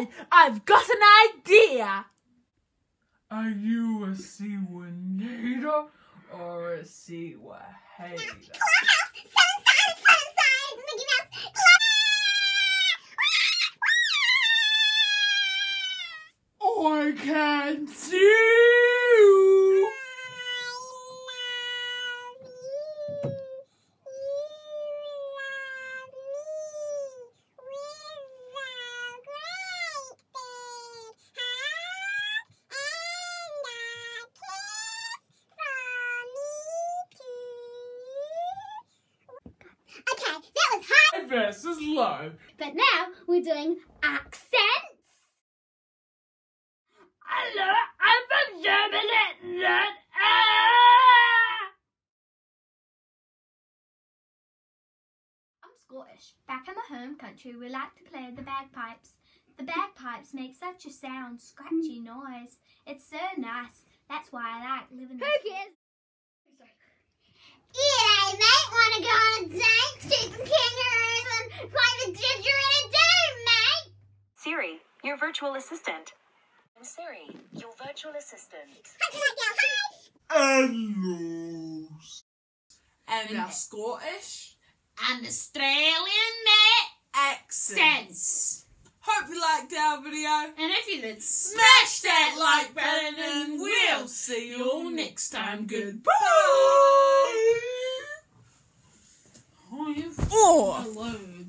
I've got an idea. Are you a Seawinator or a Seawahader? I can see you. Okay, that was hard Versus low. but now we're doing accents. Hello, I'm from Germany. I'm Scottish. Back in my home country, we like to play the bagpipes. The bagpipes make such a sound, scratchy noise. It's so nice. That's why I like living in... Who cares? G'day, mate. Wanna go on a date? See some kangaroos and play the didgeridoo, mate? Siri, your virtual assistant. I'm Siri, your virtual assistant. How can I go? Hellos. And Now Scottish and Australian mate accents. Hope you liked our video. And if you did, smash that like button and we'll see you all next time. Goodbye. Oh, you're Oh. alone.